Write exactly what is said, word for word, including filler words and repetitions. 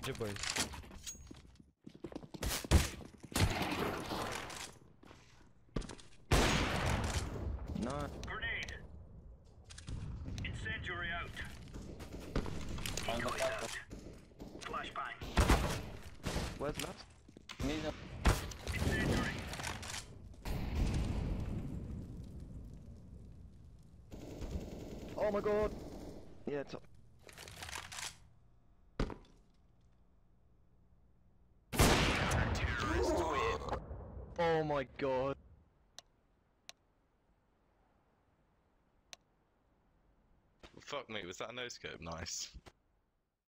Good job, boys. No. Grenade. Incendiary out. On the Decoys top. out. Flashbang. Where's last? Need a Incendiary. Oh my god! Yeah, top. Oh my god. Fuck me, was that a no-scope? Nice.